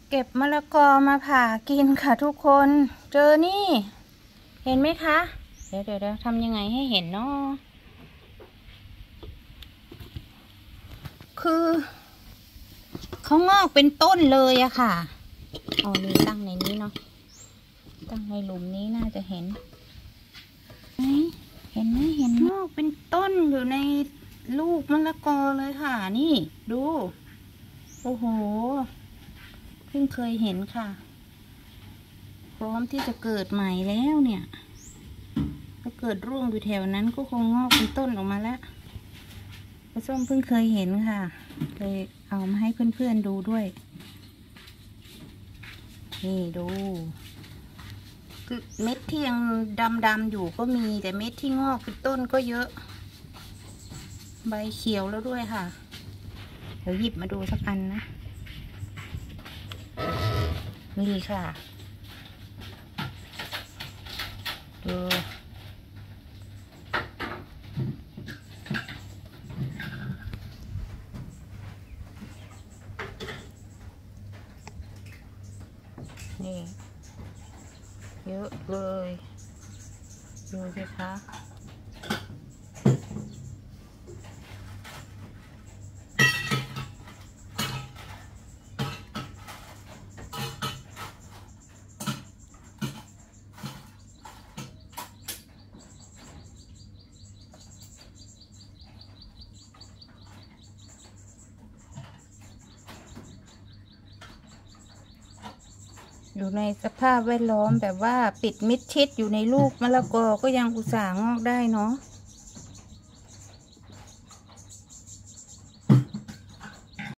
เก็บมะละกอมาผ่ากินค่ะทุกคน เจอนี่ เห็นไหมคะ เดี๋ยวทำยังไงให้เห็นเนาะคือเขางอกเป็นต้นเลยอะค่ะเอาเลยตั้งในนี้เนาะตั้งในหลุมนี้น่าจะเห็นเห็นไหมเห็นงอกเป็นต้นอยู่ในลูกมะละกอเลยค่ะนี่ดูโอ้โหเพิ่งเคยเห็นค่ะพร้อมที่จะเกิดใหม่แล้วเนี่ยถ้าเกิดร่วงอยู่แถวนั้นก็คงงอกเป็นต้นออกมาแล้วปลาส้มเพิ่งเคยเห็นค่ะเลยเอามาให้เพื่อนๆดูด้วยนี่ดูเม็ดที่ยังดำอยู่ก็มีแต่เม็ดที่งอกเป็นต้นก็เยอะใบเขียวแล้วด้วยค่ะเดี๋ยวหยิบมาดูสักอันนะนี่ค่ะดูนี่เยอะเลยดูสิคะอยู่ในสภาพแวดล้อมแบบว่าปิดมิดชิดอยู่ในลูกมะละกอก็ยังอุตส่าห์งอกได้เนาะ